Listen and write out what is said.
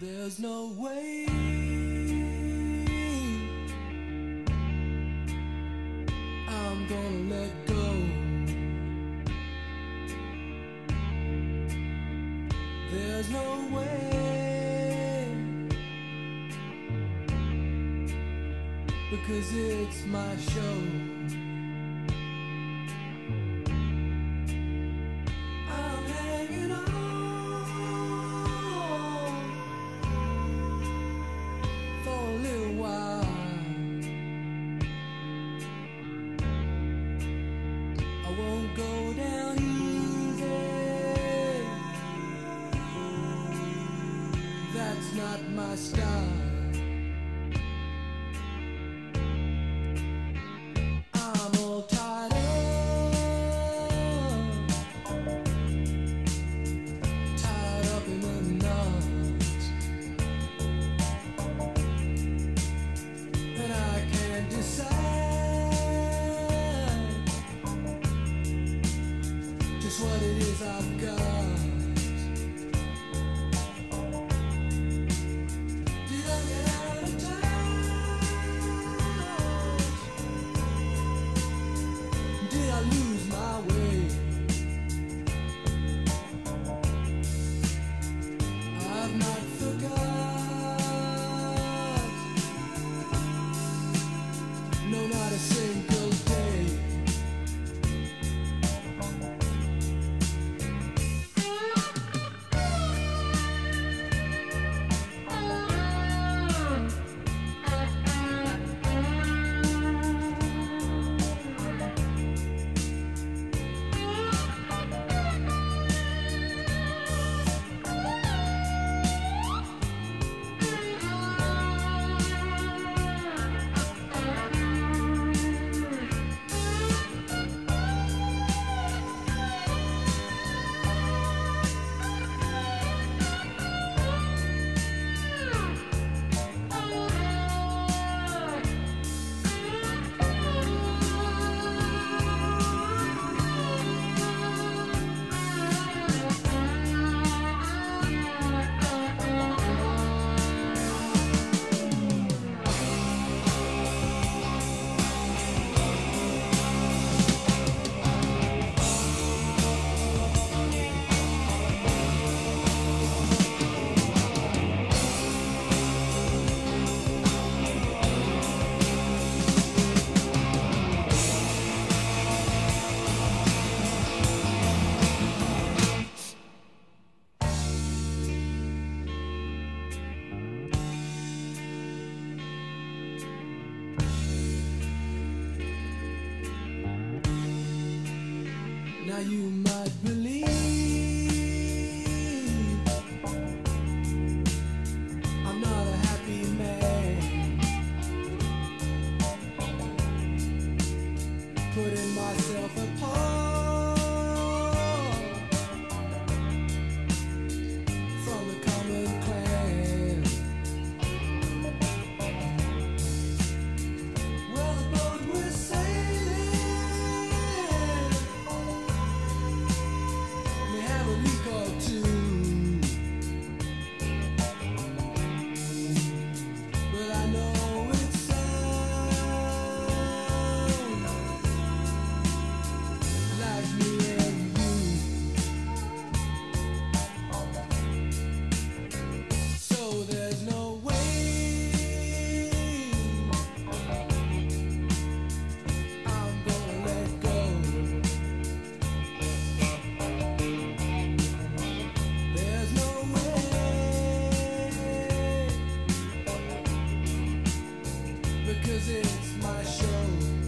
There's no way I'm gonna let go. There's no way, because it's my show. I'm hanging on for a little while. I won't go down easy. That's not my style. I'm all tied up in a knot, and I can't decide just what it is I've got. Did I get out of touch? Did I lose my way? I've not forgot, no, not a single day. Now you might believe I'm not a happy man, putting myself apart from the common clan. Well, the boat we're sailing may have a leak or two, but I know it's sound like me and you. So there's no way I'm gonna let go. There's no way, because it's my show.